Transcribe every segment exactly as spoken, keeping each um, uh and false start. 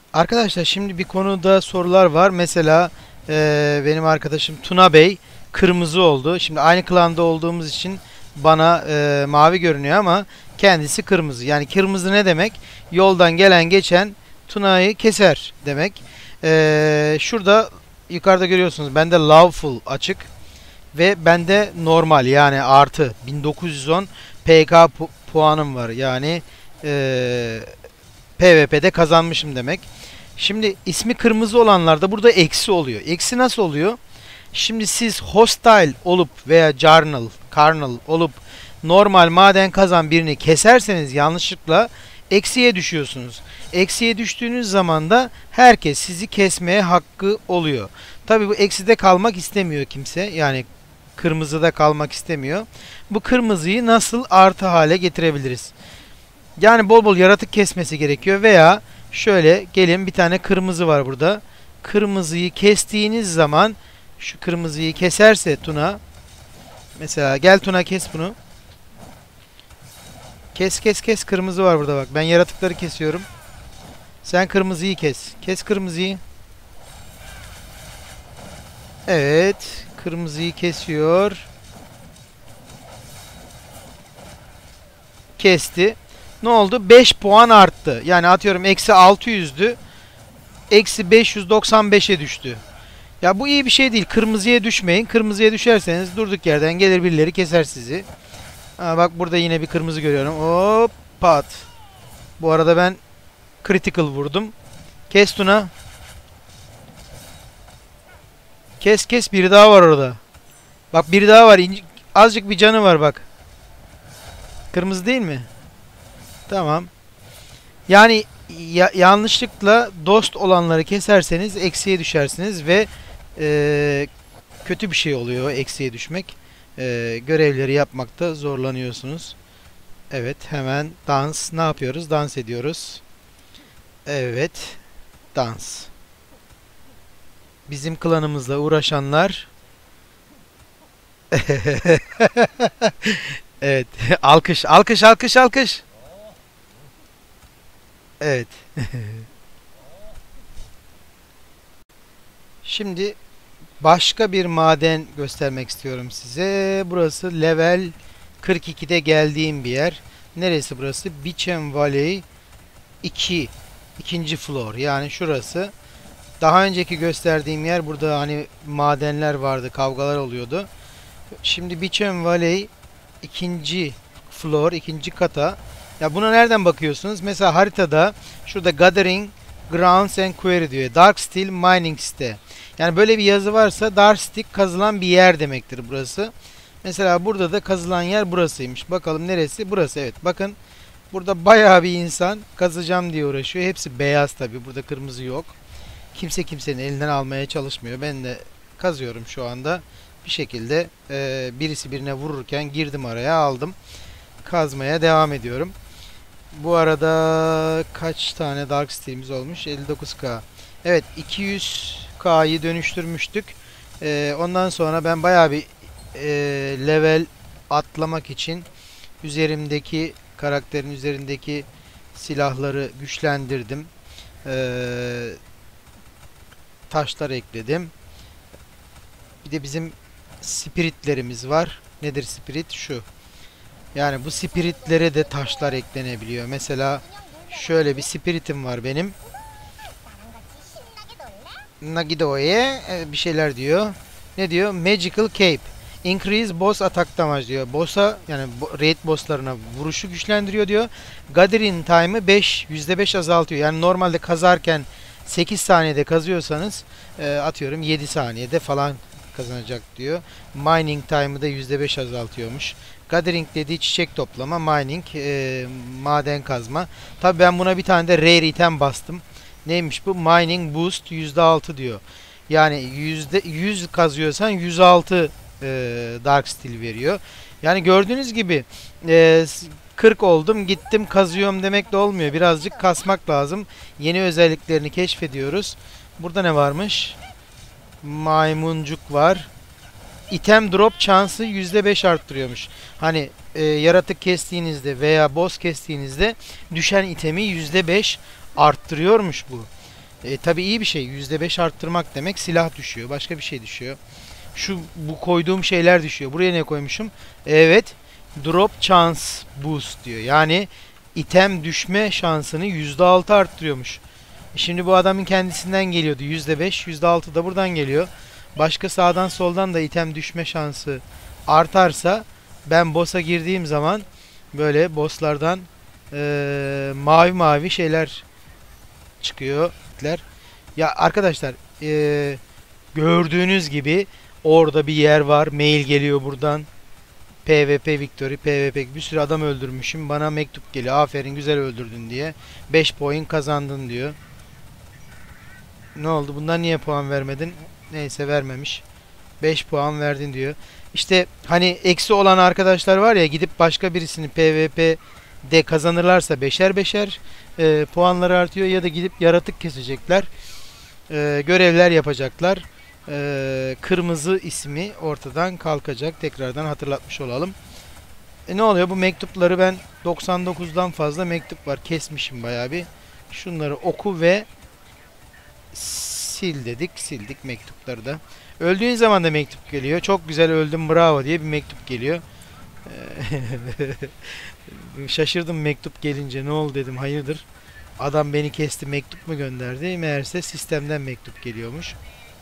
Arkadaşlar şimdi bir konuda sorular var. Mesela eee, benim arkadaşım Tuna Bey kırmızı oldu. Şimdi aynı klanda olduğumuz için bana eee, mavi görünüyor ama kendisi kırmızı. Yani kırmızı ne demek? Yoldan gelen geçen Tuna'yı keser demek. Eee, şurada yukarıda görüyorsunuz. Bende lawful açık ve bende normal yani artı bin dokuz yüz on P K pu- puanım var. Yani eee PvP'de kazanmışım demek. Şimdi ismi kırmızı olanlarda burada eksi oluyor. Eksi nasıl oluyor? Şimdi siz hostile olup veya journal, carnal olup normal maden kazan birini keserseniz yanlışlıkla eksiye düşüyorsunuz. Eksiye düştüğünüz zaman da herkes sizi kesmeye hakkı oluyor. Tabi bu ekside kalmak istemiyor kimse. Yani kırmızıda kalmak istemiyor. Bu kırmızıyı nasıl artı hale getirebiliriz? Yani bol bol yaratık kesmesi gerekiyor veya şöyle gelin bir tane kırmızı var burada. Kırmızıyı kestiğiniz zaman şu kırmızıyı keserse Tuna, mesela gel Tuna kes bunu. Kes kes kes, kırmızı var burada bak. Ben yaratıkları kesiyorum. Sen kırmızıyı kes. Kes kırmızıyı. Evet, kırmızıyı kesiyor. Kesti. Ne oldu? beş puan arttı. Yani atıyorum eksi altı yüzdü. Eksi beş yüz doksan beşe düştü. Ya bu iyi bir şey değil. Kırmızıya düşmeyin. Kırmızıya düşerseniz durduk yerden gelir birileri keser sizi. Ha, bak burada yine bir kırmızı görüyorum. Hop pat. Bu arada ben critical vurdum. Kes Tuna. Kes kes, biri daha var orada. Bak biri daha var. İnci- azıcık bir canı var bak. Kırmızı değil mi? Tamam. Yani ya- yanlışlıkla dost olanları keserseniz eksiye düşersiniz ve eee, kötü bir şey oluyor eksiye düşmek. Eee, görevleri yapmakta zorlanıyorsunuz. Evet, hemen dans ne yapıyoruz? Dans ediyoruz. Evet, dans. Bizim klanımızla uğraşanlar evet, alkış alkış alkış alkış. Evet. Şimdi başka bir maden göstermek istiyorum size. Burası level kırk ikide geldiğim bir yer. Neresi burası? Beachem Valley iki. İkinci floor. Yani şurası. Daha önceki gösterdiğim yer, burada hani madenler vardı, kavgalar oluyordu. Şimdi Beachem Valley ikinci floor, ikinci kata. Ya buna nereden bakıyorsunuz? Mesela haritada şurada Gathering Grounds and Quarry diyor. Dark Steel Mining Site. Yani böyle bir yazı varsa Dark Steel kazılan bir yer demektir burası. Mesela burada da kazılan yer burasıymış. Bakalım neresi? Burası, evet. Bakın burada bayağı bir insan kazacağım diye uğraşıyor. Hepsi beyaz tabi. Burada kırmızı yok. Kimse kimsenin elinden almaya çalışmıyor. Ben de kazıyorum şu anda. Bir şekilde e, birisi birine vururken girdim araya, aldım. Kazmaya devam ediyorum. Bu arada kaç tane Dark Steel'imiz olmuş? elli dokuz K. Evet, iki yüz K'yı dönüştürmüştük. E, ondan sonra ben bayağı bir e, level atlamak için üzerimdeki karakterin üzerindeki silahları güçlendirdim. Eee taşlar ekledim. Bir de bizim spiritlerimiz var. Nedir spirit? Şu. Yani bu spiritlere de taşlar eklenebiliyor. Mesela şöyle bir spiritim var benim. Nagido'ya bir şeyler diyor. Ne diyor? Magical Cape. Increase boss attack damage diyor. Boss'a, yani raid bosslarına vuruşu güçlendiriyor diyor. Gathering time'ı beş, yüzde beş azaltıyor. Yani normalde kazarken sekiz saniyede kazıyorsanız e, atıyorum yedi saniyede falan kazanacak diyor. Mining time'ı da yüzde beş azaltıyormuş. Gathering dediği çiçek toplama, mining e, maden kazma. Tabi ben buna bir tane de rare item bastım. Neymiş bu? Mining boost yüzde altı diyor. Yani yüzde yüz kazıyorsan yüz altı e, Dark Steel veriyor. Yani gördüğünüz gibi e, kırk oldum gittim kazıyorum demek de olmuyor. Birazcık kasmak lazım. Yeni özelliklerini keşfediyoruz. Burada ne varmış? Maymuncuk var. Item drop şansı yüzde beş arttırıyormuş. Hani e, yaratık kestiğinizde veya boss kestiğinizde düşen itemi yüzde beş arttırıyormuş bu. E, tabii iyi bir şey. yüzde beş arttırmak demek silah düşüyor. Başka bir şey düşüyor. Şu bu koyduğum şeyler düşüyor. Buraya ne koymuşum? Evet. Drop chance boost diyor. Yani item düşme şansını yüzde altı arttırıyormuş. Şimdi bu adamın kendisinden geliyordu yüzde beş, yüzde altı da buradan geliyor. Başka sağdan soldan da item düşme şansı artarsa ben boss'a girdiğim zaman böyle boss'lardan eee, mavi mavi şeyler çıkıyor. Ya arkadaşlar eee, gördüğünüz gibi orada bir yer var. Mail geliyor buradan. PvP Victory, PvP bir sürü adam öldürmüşüm. Bana mektup geliyor. Aferin güzel öldürdün diye. beş point kazandın diyor. Ne oldu? Bundan niye puan vermedin? Neyse vermemiş. beş puan verdin diyor. İşte hani eksi olan arkadaşlar var ya gidip başka birisini PvP'de kazanırlarsa beşer beşer e, puanları artıyor ya da gidip yaratık kesecekler. E, görevler yapacaklar. E, kırmızı ismi ortadan kalkacak. Tekrardan hatırlatmış olalım. E, ne oluyor? Bu mektupları ben doksan dokuzdan fazla mektup var. Kesmişim bayağı bir. Şunları oku ve sil dedik. Sildik mektupları da. Öldüğün zaman da mektup geliyor. Çok güzel öldüm bravo diye bir mektup geliyor. Şaşırdım mektup gelince. Ne oldu dedim. Hayırdır? Adam beni kesti mektup mu gönderdi? Meğerse sistemden mektup geliyormuş.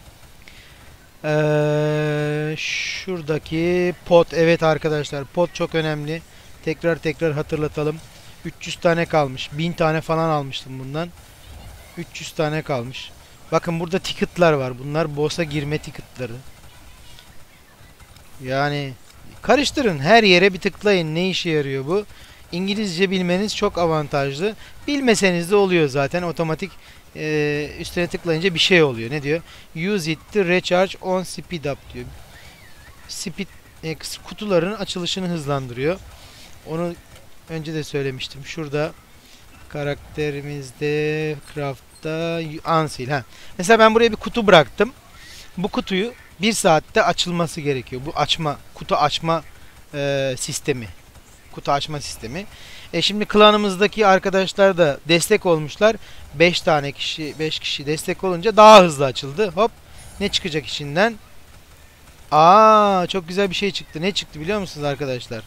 Ee, şuradaki pot. Evet arkadaşlar pot çok önemli. Tekrar tekrar hatırlatalım. üç yüz tane kalmış. bin tane falan almıştım bundan. üç yüz tane kalmış. Bakın burada ticket'lar var. Bunlar boss'a girme ticket'ları. Yani karıştırın. Her yere bir tıklayın. Ne işe yarıyor bu? İngilizce bilmeniz çok avantajlı. Bilmeseniz de oluyor zaten. Otomatik e, üstüne tıklayınca bir şey oluyor. Ne diyor? Use it to recharge on speed up diyor. Speed e, kutuların açılışını hızlandırıyor. Onu önce de söylemiştim. Şurada karakterimizde craft'ta unseal. Ha. Mesela ben buraya bir kutu bıraktım. Bu kutuyu bir saatte açılması gerekiyor. Bu açma, kutu açma e, sistemi. Kutu açma sistemi. E şimdi klanımızdaki arkadaşlar da destek olmuşlar. beş tane kişi, beş kişi destek olunca daha hızlı açıldı. Hop. Ne çıkacak içinden? Aa, çok güzel bir şey çıktı. Ne çıktı biliyor musunuz arkadaşlar?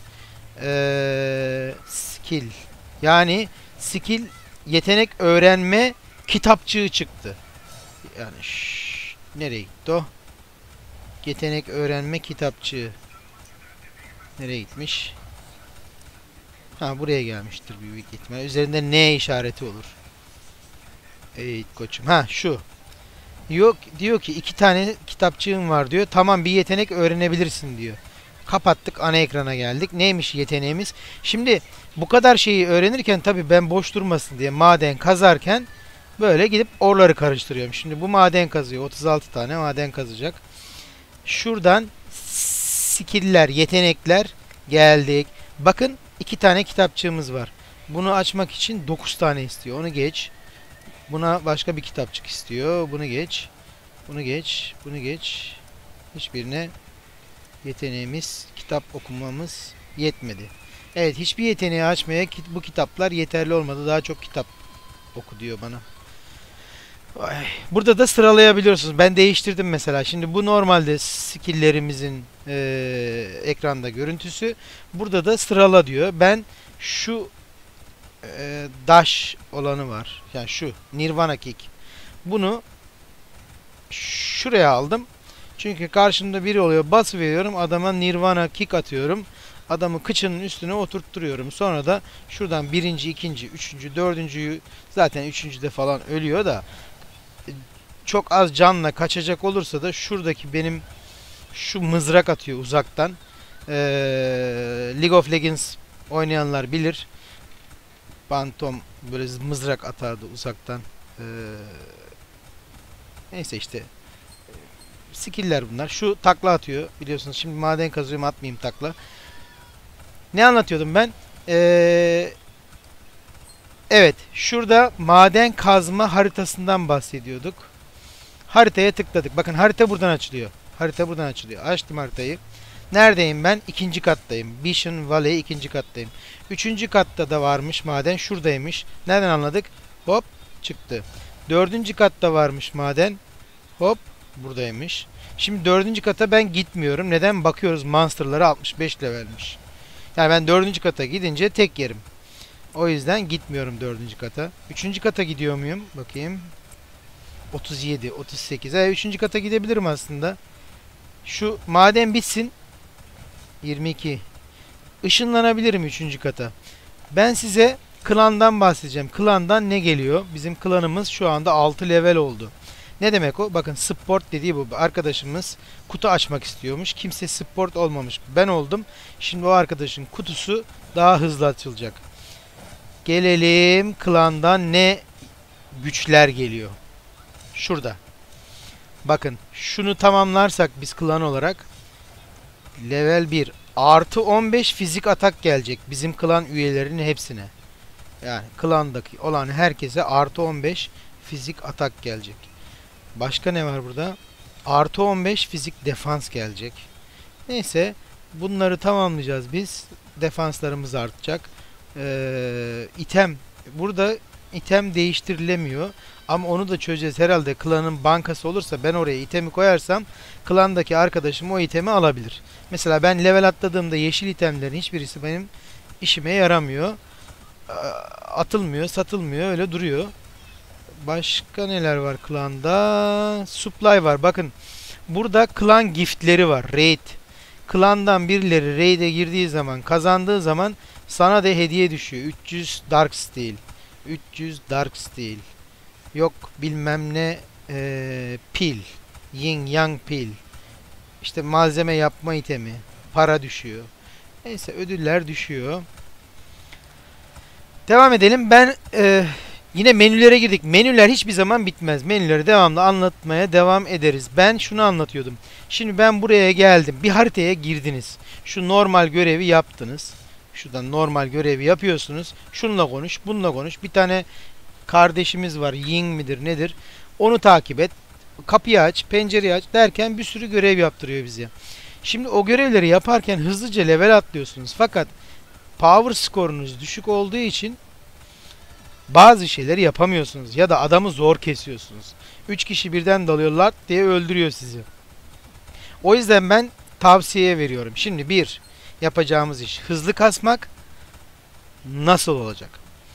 Ee, skill. Yani skill yetenek öğrenme kitapçığı çıktı. Yani şş, nereye gitti o? Yetenek öğrenme kitapçığı. Nereye gitmiş? Ha buraya gelmiştir büyük ihtimal. Üzerinde N işareti olur. Evet koçum. Ha şu. Yok diyor ki iki tane kitapçığım var diyor. Tamam bir yetenek öğrenebilirsin diyor. Kapattık ana ekrana geldik. Neymiş yeteneğimiz? Şimdi bu kadar şeyi öğrenirken tabii ben boş durmasın diye maden kazarken böyle gidip orları karıştırıyorum. Şimdi bu maden kazıyor. otuz altı tane maden kazacak. Şuradan skill'ler, yetenekler geldik. Bakın iki tane kitapçığımız var. Bunu açmak için dokuz tane istiyor. Onu geç. Buna başka bir kitapçık istiyor. Bunu geç. Bunu geç. Bunu geç. Hiçbirine yeteneğimiz, kitap okumamız yetmedi. Evet, hiçbir yeteneği açmaya bu kitaplar yeterli olmadı. Daha çok kitap oku diyor bana. Ay. Burada da sıralayabiliyorsunuz. Ben değiştirdim mesela. Şimdi bu normalde skill'lerimizin e, ekranda görüntüsü. Burada da sırala diyor. Ben şu e, dash olanı var. Yani şu Nirvana Kick. Bunu şuraya aldım. Çünkü karşımda biri oluyor. Bas veriyorum. Adama Nirvana Kick atıyorum. Adamı kıçının üstüne oturtturuyorum. Sonra da şuradan birinci, ikinci, üçüncü, dördüncüyü zaten üçüncüde falan ölüyor da çok az canla kaçacak olursa da şuradaki benim şu mızrak atıyor uzaktan. Ee, League of Legends oynayanlar bilir. Phantom böyle mızrak atardı uzaktan. Ee, neyse işte. Skill'ler bunlar. Şu takla atıyor. Biliyorsunuz şimdi maden kazıyorum atmayayım takla. Ne anlatıyordum ben? Ee, evet. Şurada maden kazma haritasından bahsediyorduk. Haritaya tıkladık. Bakın harita buradan açılıyor. Harita buradan açılıyor. Açtım haritayı. Neredeyim ben? İkinci kattayım. Vision Valley ikinci kattayım. Üçüncü katta da varmış maden. Şuradaymış. Nereden anladık? Hop çıktı. Dördüncü katta varmış maden. Hop, buradaymış. Şimdi dördüncü kata ben gitmiyorum. Neden? Bakıyoruz monsterları altmış beş levelmiş. Yani ben dördüncü kata gidince tek yerim. O yüzden gitmiyorum dördüncü kata. Üçüncü kata gidiyor muyum? Bakayım. otuz yedi, otuz sekiz. Evet, üçüncü kata gidebilirim aslında. Şu maden bitsin. yirmi iki. Işınlanabilirim üçüncü kata. Ben size klandan bahsedeceğim. Klandan ne geliyor? Bizim klanımız şu anda altı level oldu. Ne demek o? Bakın, sport dediği bu. Arkadaşımız kutu açmak istiyormuş. Kimse sport olmamış. Ben oldum. Şimdi o arkadaşın kutusu daha hızlı açılacak. Gelelim klandan ne güçler geliyor. Şurada. Bakın, şunu tamamlarsak biz klan olarak level bir artı on beş fizik atak gelecek bizim klan üyelerinin hepsine. Yani klandaki olan herkese artı on beş fizik atak gelecek. Başka ne var burada? Artı on beş fizik defans gelecek. Neyse, bunları tamamlayacağız biz. Defanslarımız artacak. Ee, item. Burada item değiştirilemiyor. Ama onu da çözeceğiz. Herhalde klanın bankası olursa ben oraya itemi koyarsam klandaki arkadaşım o itemi alabilir. Mesela ben level atladığımda yeşil itemlerin hiçbirisi benim işime yaramıyor. Atılmıyor, satılmıyor, öyle duruyor. Başka neler var klanda? Supply var. Bakın, burada klan giftleri var. Raid. Klandan birileri raid'e girdiği zaman, kazandığı zaman sana da hediye düşüyor. üç yüz Dark Steel. üç yüz Dark Steel. Yok bilmem ne ee, pil. Yin Yang pil. İşte malzeme yapma itemi. Para düşüyor. Neyse, ödüller düşüyor. Devam edelim. Ben e, yine menülere girdik. Menüler hiçbir zaman bitmez. Menüleri devamlı anlatmaya devam ederiz. Ben şunu anlatıyordum. Şimdi ben buraya geldim. Bir haritaya girdiniz. Şu normal görevi yaptınız. Şuradan normal görevi yapıyorsunuz. Şununla konuş, bununla konuş. Bir tane kardeşimiz var. Ying midir nedir? Onu takip et. Kapıyı aç, pencereyi aç derken bir sürü görev yaptırıyor bize. Şimdi o görevleri yaparken hızlıca level atlıyorsunuz. Fakat power skorunuz düşük olduğu için bazı şeyleri yapamıyorsunuz. Ya da adamı zor kesiyorsunuz. üç kişi birden dalıyorlar diye öldürüyor sizi. O yüzden ben tavsiye veriyorum. Şimdi bir yapacağımız iş hızlı kasmak. Nasıl olacak?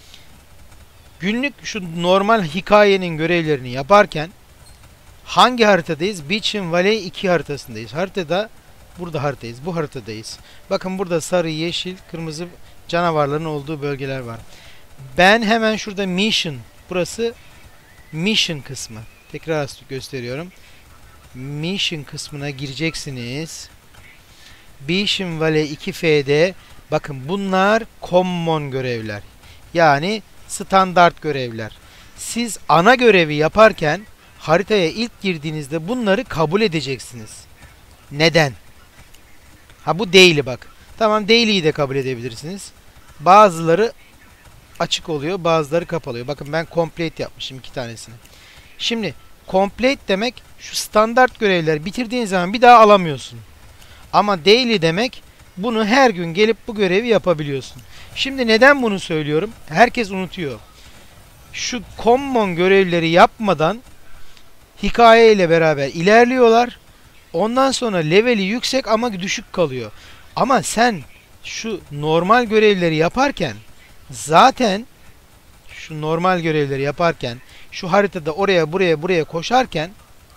Günlük şu normal hikayenin görevlerini yaparken hangi haritadayız? Beach and Valley iki haritasındayız. Haritada burada haritayız. Bu haritadayız. Bakın, burada sarı, yeşil, kırmızı canavarların olduğu bölgeler var. Ben hemen şurada mission. Burası mission kısmı. Tekrar gösteriyorum. Mission kısmına gireceksiniz. Beach and Valley iki F'de bakın, bunlar common görevler. Yani standart görevler. Siz ana görevi yaparken haritaya ilk girdiğinizde bunları kabul edeceksiniz. Neden? Ha, bu daily bak. Tamam, daily'yi de kabul edebilirsiniz. Bazıları açık oluyor, bazıları kapalı. Bakın, ben complete yapmışım iki tanesini. Şimdi complete demek şu standart görevleri bitirdiğin zaman bir daha alamıyorsun. Ama daily demek bunu her gün gelip bu görevi yapabiliyorsun. Şimdi neden bunu söylüyorum? Herkes unutuyor. Şu common görevleri yapmadan hikaye ile beraber ilerliyorlar. Ondan sonra leveli yüksek ama düşük kalıyor. Ama sen şu normal görevleri yaparken zaten şu normal görevleri yaparken şu haritada oraya buraya buraya koşarken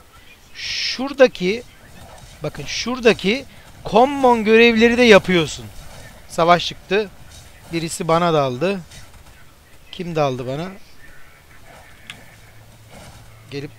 şuradaki bakın şuradaki common görevleri de yapıyorsun. Savaş çıktı. Birisi bana daldı. Kim daldı bana? Gelip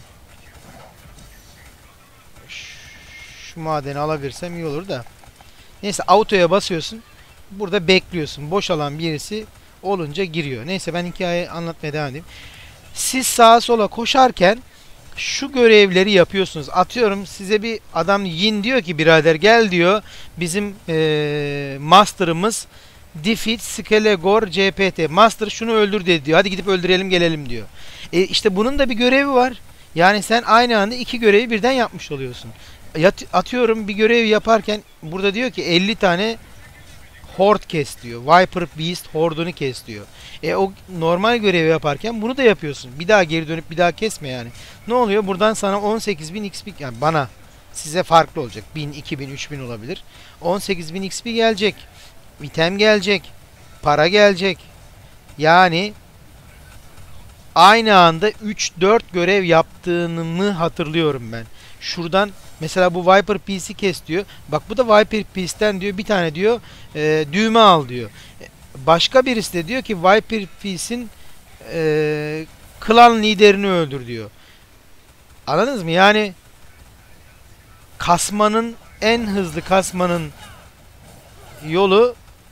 şu madeni alabilirsem iyi olur da. Neyse, autoya basıyorsun. Burada bekliyorsun. Boş alan birisi olunca giriyor. Neyse, ben hikayeyi anlatmaya devam edeyim. Siz sağa sola koşarken şu görevleri yapıyorsunuz. Atıyorum, size bir adam Yin diyor ki birader gel diyor. Bizim ee, master'ımız Defeat Skelegor C P T. Master şunu öldür dedi diyor. Hadi gidip öldürelim gelelim diyor. E işte bunun da bir görevi var. Yani sen aynı anda iki görevi birden yapmış oluyorsun. Atıyorum, bir görev yaparken burada diyor ki elli tane Horde kes diyor. Viper Beast Horde'unu kes diyor. E o normal görevi yaparken bunu da yapıyorsun. Bir daha geri dönüp bir daha kesme yani. Ne oluyor? Buradan sana on sekiz bin X P, yani bana, size farklı olacak. bin, iki bin, üç bin olabilir. on sekiz bin X P gelecek. İtem gelecek. Para gelecek. Yani aynı anda üç dört görev yaptığını hatırlıyorum ben. Şuradan mesela bu Viper Piece'i kes diyor. Bak bu da Viper Piece'ten diyor bir tane diyor e, düğme al diyor. Başka birisi de diyor ki Viper Piece'in e, klan liderini öldür diyor. Anladınız mı? Yani kasmanın, en hızlı kasmanın yolu,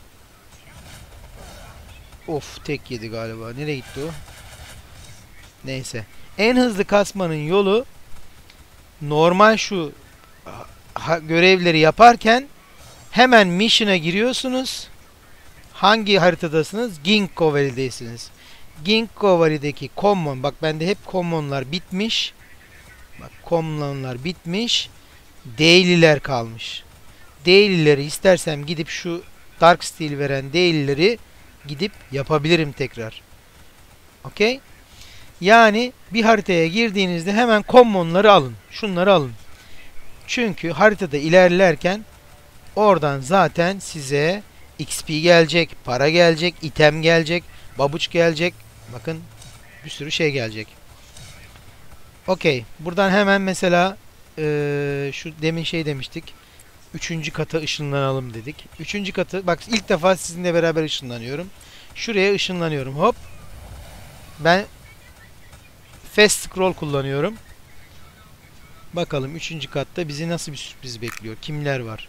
of tek yedi galiba. Nereye gitti o? Neyse. En hızlı kasmanın yolu normal şu ha, görevleri yaparken hemen mission'a giriyorsunuz. Hangi haritadasınız? Ginkgo Valley'desiniz. Ginkgo Valley'deki common, bak bende hep common'lar bitmiş. Bak common'lar bitmiş. Daily'ler kalmış. Daily'leri istersem gidip şu Dark Steel veren daily'leri gidip yapabilirim tekrar. Okey? Yani bir haritaya girdiğinizde hemen common'ları alın. Şunları alın. Çünkü haritada ilerlerken oradan zaten size X P gelecek, para gelecek, item gelecek, babuç gelecek. Bakın bir sürü şey gelecek. Okey. Buradan hemen mesela ee, şu demin şey demiştik. Üçüncü kata ışınlanalım dedik. Üçüncü katı, bak ilk defa sizinle beraber ışınlanıyorum. Şuraya ışınlanıyorum. Hop. Ben fast scroll kullanıyorum. Bakalım üçüncü katta bizi nasıl bir sürpriz bekliyor. Kimler var?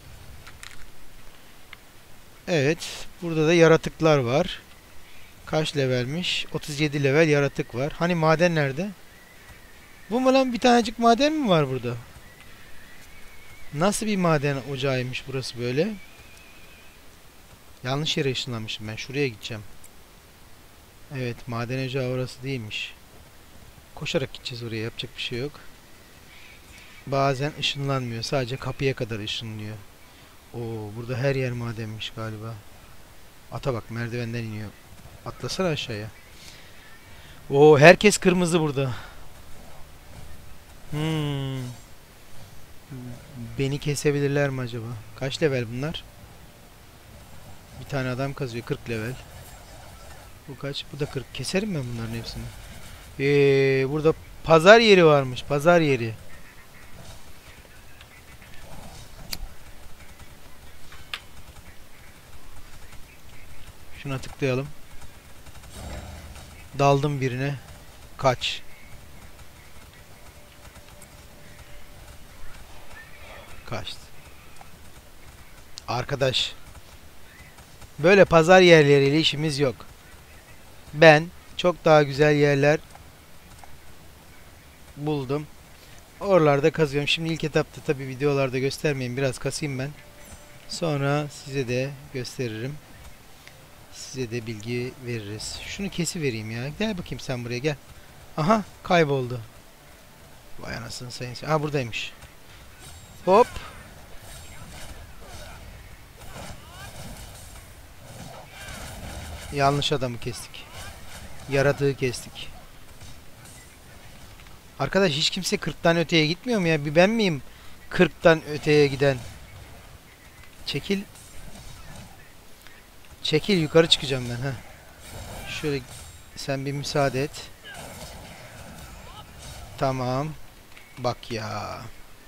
Evet. Burada da yaratıklar var. Kaç levelmiş? otuz yedi level yaratık var. Hani maden nerede? Bu mu lan? Bir tanecik maden mi var burada? Nasıl bir maden ocağıymış burası böyle? Yanlış yere ışınlanmışım ben. Şuraya gideceğim. Evet, maden ocağı orası değilmiş. Koşarak gideceğiz oraya. Yapacak bir şey yok. Bazen ışınlanmıyor. Sadece kapıya kadar ışınlıyor. Oo, burada her yer madenmiş galiba. Ata bak, merdivenden iniyor. Atlasana aşağıya. Oo, herkes kırmızı burada. Hmm. Beni kesebilirler mi acaba? Kaç level bunlar? Bir tane adam kazıyor. kırk level. Bu kaç? Bu da kırk. Keserim ben bunların hepsini. Ee, burada pazar yeri varmış. Pazar yeri. Şuna tıklayalım. Daldım birine. Kaç. Kaçtı. Arkadaş. Böyle pazar yerleriyle işimiz yok. Ben çok daha güzel yerler buldum. Oralarda kazıyorum. Şimdi ilk etapta tabi videolarda göstermeyeyim. Biraz kasayım ben. Sonra size de gösteririm. Size de bilgi veririz. Şunu kesivereyim ya. Gel bakayım sen buraya gel. Aha, kayboldu. Vay anasını sayın. Aa, buradaymış. Hop. Yanlış adamı kestik. Yaratığı kestik. Arkadaş hiç kimse kırktan öteye gitmiyor mu ya? Bir ben miyim kırktan öteye giden? Çekil. Çekil, yukarı çıkacağım ben. Heh. Şöyle sen bir müsaade et. Tamam. Bak ya.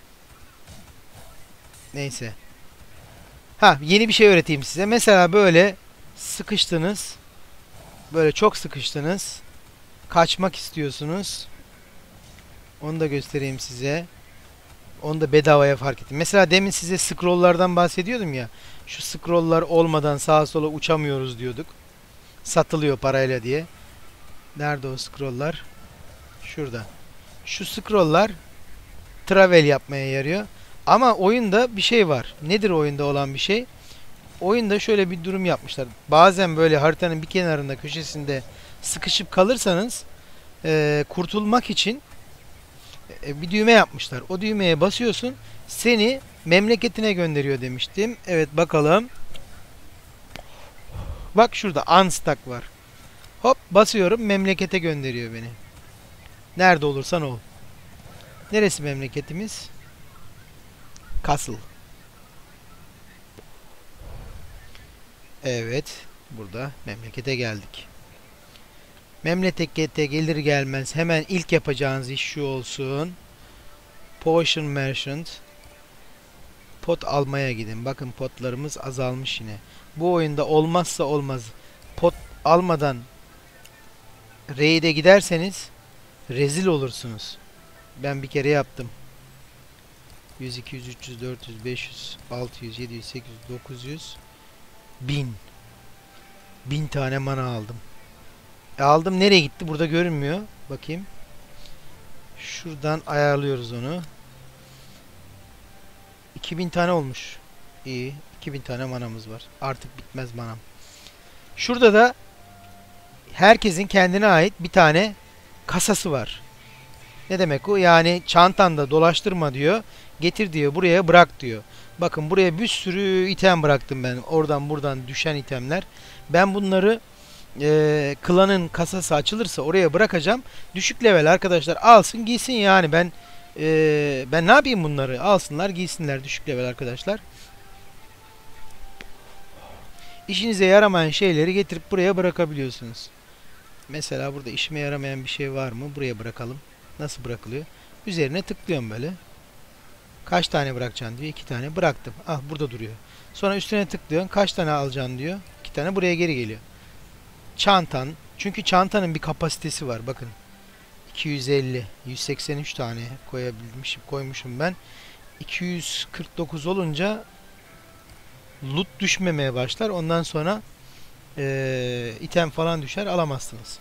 Neyse. Ha, yeni bir şey öğreteyim size. Mesela böyle sıkıştınız. Böyle çok sıkıştınız. Kaçmak istiyorsunuz. Onu da göstereyim size. Onu da bedavaya fark ettim. Mesela demin size scrolllardan bahsediyordum ya. Şu scrolllar olmadan sağa sola uçamıyoruz diyorduk. Satılıyor parayla diye. Nerede o scrolllar? Şurada. Şu scrolllar travel yapmaya yarıyor. Ama oyunda bir şey var. Nedir oyunda olan bir şey? Oyunda şöyle bir durum yapmışlar. Bazen böyle haritanın bir kenarında, köşesinde sıkışıp kalırsanız e, kurtulmak için e, bir düğme yapmışlar. O düğmeye basıyorsun, seni memleketine gönderiyor demiştim. Evet, bakalım. Bak şurada unstuck var. Hop basıyorum, memlekete gönderiyor beni. Nerede olursan ol. Neresi memleketimiz? Castle. Evet. Burada memlekete geldik. Memlekete gelir gelmez hemen ilk yapacağınız iş şu olsun. Potion Merchant. Pot almaya gidin. Bakın potlarımız azalmış yine. Bu oyunda olmazsa olmaz. Pot almadan raid'e giderseniz rezil olursunuz. Ben bir kere yaptım. yüz, iki yüz, üç yüz, dört yüz, beş yüz, altı yüz, yedi yüz, sekiz yüz, dokuz yüz, bin. bin tane mana aldım. E aldım, nereye gitti? Burada görünmüyor. Bakayım. Şuradan ayarlıyoruz onu. iki bin tane olmuş. İyi. iki bin tane manamız var. Artık bitmez manam. Şurada da herkesin kendine ait bir tane kasası var. Ne demek o? Yani çantanda dolaştırma diyor. Getir diyor. Buraya bırak diyor. Bakın buraya bir sürü item bıraktım ben. Oradan buradan düşen itemler. Ben bunları e, klanın kasası açılırsa oraya bırakacağım. Düşük level arkadaşlar alsın giysin yani. Ben e, ben ne yapayım bunları? Alsınlar giysinler düşük level arkadaşlar. İşinize yaramayan şeyleri getirip buraya bırakabiliyorsunuz. Mesela burada işime yaramayan bir şey var mı? Buraya bırakalım. Nasıl bırakılıyor? Üzerine tıklıyorum böyle. Kaç tane bırakacaksın diyor. iki tane bıraktım. Ah burada duruyor. Sonra üstüne tıklıyorsun. Kaç tane alacaksın diyor. iki tane buraya geri geliyor. Çantan. Çünkü çantanın bir kapasitesi var. Bakın. iki yüz elli. yüz seksen üç tane koyabilmişim, koymuşum ben. iki yüz kırk dokuz olunca loot düşmemeye başlar. Ondan sonra ee, item falan düşer. Alamazsınız.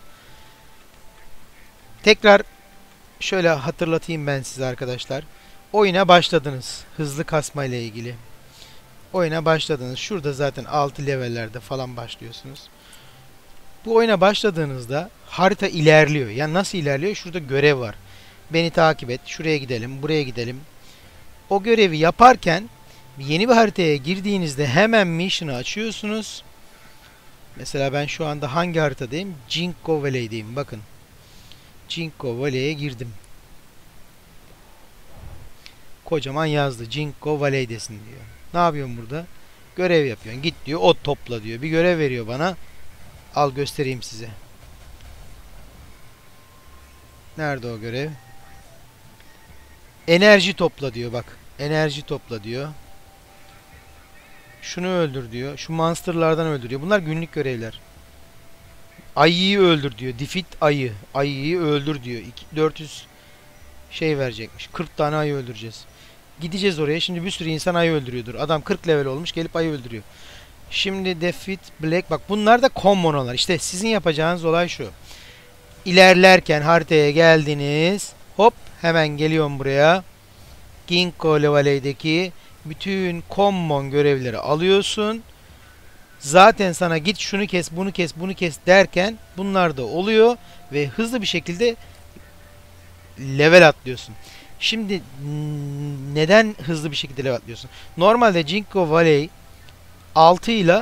Tekrar şöyle hatırlatayım ben size arkadaşlar. Oyuna başladınız. Hızlı kasma ile ilgili. Oyuna başladınız. Şurada zaten altı levellerde falan başlıyorsunuz. Bu oyuna başladığınızda harita ilerliyor. Yani nasıl ilerliyor? Şurada görev var. Beni takip et. Şuraya gidelim. Buraya gidelim. O görevi yaparken yeni bir haritaya girdiğinizde hemen mission'ı açıyorsunuz. Mesela ben şu anda hangi haritadayım? Jinko Valley'deyim. Bakın. Jinko Valley'e girdim. Kocaman yazdı. Jinko Valley'desin diyor. Ne yapıyorsun burada? Görev yapıyorsun. Git diyor. Ot topla diyor. Bir görev veriyor bana. Al göstereyim size. Nerede o görev? Enerji topla diyor bak. Enerji topla diyor. Şunu öldür diyor. Şu monsterlardan öldür diyor. Bunlar günlük görevler. Ayıyı öldür diyor. Defeat ayı. Ayıyı öldür diyor. dört yüz şey verecekmiş. kırk tane ayı öldüreceğiz. Gideceğiz oraya. Şimdi bir sürü insan ayı öldürüyordur. Adam kırk level olmuş gelip ayı öldürüyor. Şimdi Defeat Black. Bak bunlar da common'lar. İşte sizin yapacağınız olay şu. İlerlerken haritaya geldiniz. Hop hemen geliyorum buraya. Ginkgo Valley'deki bütün common görevleri alıyorsun. Zaten sana git şunu kes, bunu kes, bunu kes derken bunlar da oluyor ve hızlı bir şekilde level atlıyorsun. Şimdi neden hızlı bir şekilde level atlıyorsun? Normalde Ginkgo Valley altı ile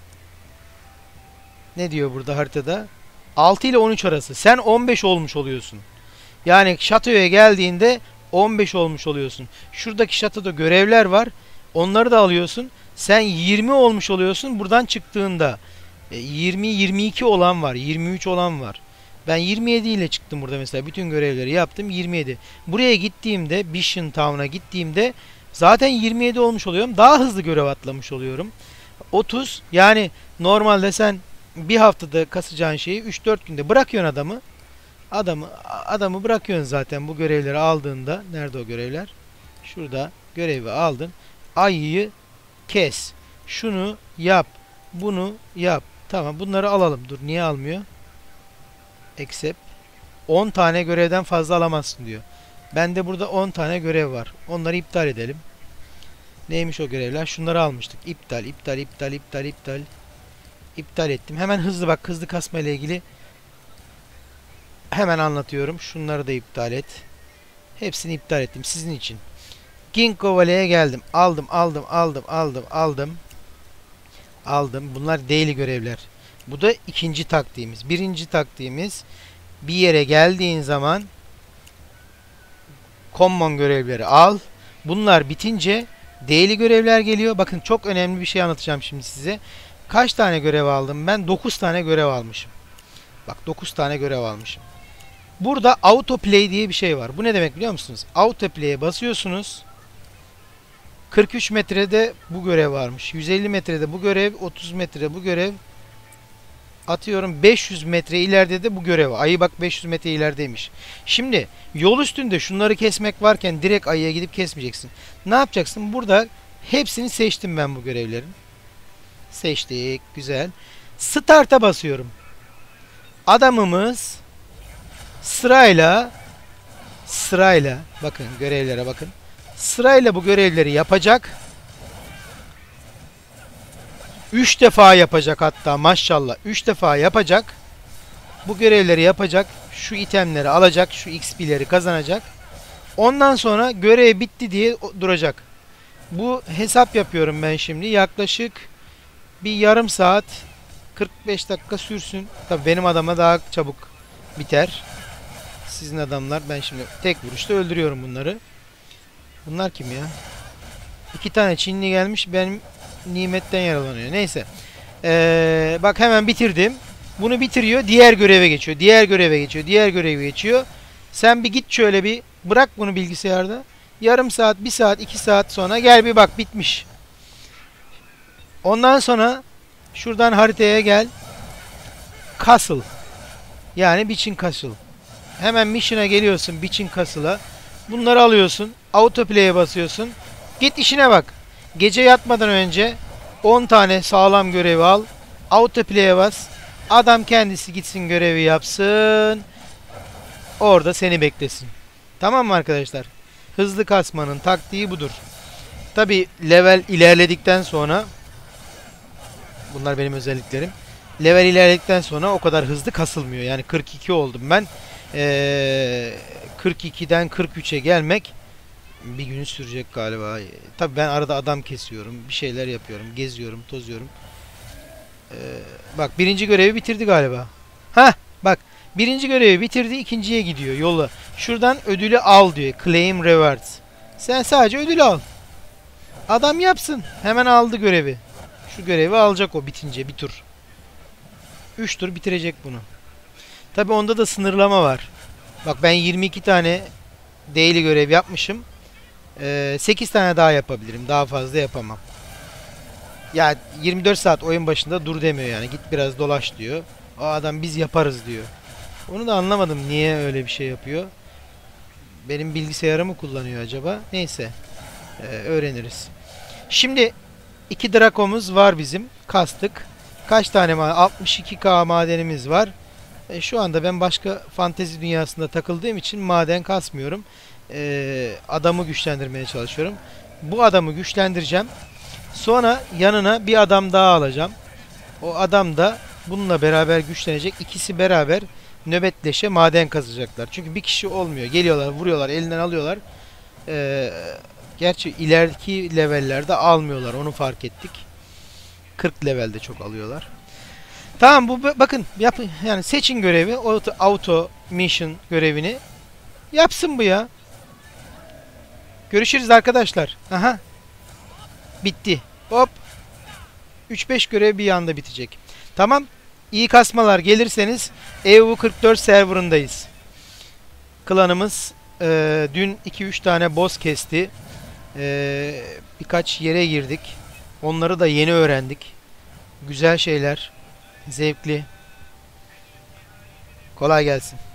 ne diyor burada haritada? altı ile on üç arası. Sen on beş olmuş oluyorsun. Yani şatoya geldiğinde on beş olmuş oluyorsun. Şuradaki şatoda görevler var. Onları da alıyorsun. Sen yirmi olmuş oluyorsun buradan çıktığında. yirmi yirmi iki olan var. yirmi üç olan var. Ben yirmi yedi ile çıktım burada mesela. Bütün görevleri yaptım. yirmi yedi. Buraya gittiğimde, Bishan Town'a gittiğimde zaten yirmi yedi olmuş oluyorum. Daha hızlı görev atlamış oluyorum. otuz. Yani normalde sen bir haftada kasacağın şeyi üç dört günde bırakıyorsun adamı. Adamı adamı bırakıyorsun zaten bu görevleri aldığında. Nerede o görevler? Şurada görevi aldın. Ayıyı kes. Şunu yap. Bunu yap. Tamam bunları alalım. Dur niye almıyor? Accept. on tane görevden fazla alamazsın diyor. Bende burada on tane görev var. Onları iptal edelim. Neymiş o görevler? Şunları almıştık. İptal, iptal, iptal, iptal, iptal. İptal ettim. Hemen hızlı bak. Hızlı kasma ile ilgili hemen anlatıyorum. Şunları da iptal et. Hepsini iptal ettim sizin için. Ginkgo Valley'e geldim. Aldım, aldım, aldım, aldım, aldım. Aldım. Bunlar daily görevler. Bu da ikinci taktiğimiz. Birinci taktiğimiz, bir yere geldiğin zaman common görevleri al. Bunlar bitince daily görevler geliyor. Bakın çok önemli bir şey anlatacağım şimdi size. Kaç tane görev aldım ben? dokuz tane görev almışım. Bak dokuz tane görev almışım. Burada autoplay diye bir şey var. Bu ne demek biliyor musunuz? Autoplay'e basıyorsunuz. kırk üç metrede bu görev varmış. yüz elli metrede bu görev, otuz metrede bu görev. Atıyorum beş yüz metre ileride de bu görev. Ayı bak beş yüz metre ilerideymiş. Şimdi yol üstünde şunları kesmek varken direkt ayıya gidip kesmeyeceksin. Ne yapacaksın? Burada hepsini seçtim ben bu görevlerin. Seçtik. Güzel. Start'a basıyorum. Adamımız sırayla sırayla bakın görevlere bakın. Sırayla bu görevleri yapacak. üç defa yapacak hatta maşallah. üç defa yapacak. Bu görevleri yapacak. Şu itemleri alacak. Şu X P'leri kazanacak. Ondan sonra görev bitti diye duracak. Bu hesap yapıyorum ben şimdi. Yaklaşık bir yarım saat kırk beş dakika sürsün. Tabii benim adama daha çabuk biter. Sizin adamlar, ben şimdi tek vuruşta öldürüyorum bunları. Bunlar kim ya? İki tane Çinli gelmiş, benim nimetten yaralanıyor. Neyse. Ee, bak hemen bitirdim. Bunu bitiriyor. Diğer göreve geçiyor. Diğer göreve geçiyor. Diğer göreve geçiyor. Sen bir git şöyle bir bırak bunu bilgisayarda. Yarım saat, bir saat, iki saat sonra gel bir bak bitmiş. Ondan sonra şuradan haritaya gel. Castle. Yani Beachin Castle. Hemen mission'a geliyorsun Beachin Castle'a. Bunları alıyorsun. Autoplay'e basıyorsun. Git işine bak. Gece yatmadan önce on tane sağlam görevi al. Autoplay'e bas. Adam kendisi gitsin görevi yapsın. Orada seni beklesin. Tamam mı arkadaşlar? Hızlı kasmanın taktiği budur. Tabi level ilerledikten sonra, bunlar benim özelliklerim. Level ilerledikten sonra o kadar hızlı kasılmıyor. Yani kırk iki oldum ben. Ee, kırk ikiden kırk üçe gelmek bir gün sürecek galiba. Tabi ben arada adam kesiyorum. Bir şeyler yapıyorum. Geziyorum, tozuyorum. Ee, bak birinci görevi bitirdi galiba. Hah bak. Birinci görevi bitirdi. İkinciye gidiyor yola. Şuradan ödülü al diyor. Claim rewards. Sen sadece ödülü al. Adam yapsın. Hemen aldı görevi. Şu görevi alacak o bitince bir tur. üç tur bitirecek bunu. Tabi onda da sınırlama var. Bak ben yirmi iki tane daily görev yapmışım. Ee, sekiz tane daha yapabilirim. Daha fazla yapamam. Ya yirmi dört saat oyun başında dur demiyor yani. Git biraz dolaş diyor. O adam biz yaparız diyor. Onu da anlamadım niye öyle bir şey yapıyor. Benim bilgisayarımı kullanıyor acaba? Neyse. Ee, öğreniriz. Şimdi iki Draco'muz var bizim. Kastık. Kaç tane maden? altmış iki K madenimiz var. E, şu anda ben başka fantezi dünyasında takıldığım için maden kasmıyorum. E, adamı güçlendirmeye çalışıyorum. Bu adamı güçlendireceğim. Sonra yanına bir adam daha alacağım. O adam da bununla beraber güçlenecek. İkisi beraber nöbetleşe maden kazacaklar. Çünkü bir kişi olmuyor. Geliyorlar, vuruyorlar, elinden alıyorlar. E, gerçi ileriki levellerde almıyorlar. Onu fark ettik. kırk levelde çok alıyorlar. Tamam bu bakın yap, yani seçin görevi, auto, auto mission görevini yapsın bu ya. Görüşürüz arkadaşlar. Aha. Bitti. Hop. üç beş görev bir anda bitecek. Tamam. İyi kasmalar, gelirseniz E U kırk dört serverındayız. Klanımız e, dün iki üç tane boss kesti. E, birkaç yere girdik. Onları da yeni öğrendik. Güzel şeyler. Zevkli. Kolay gelsin.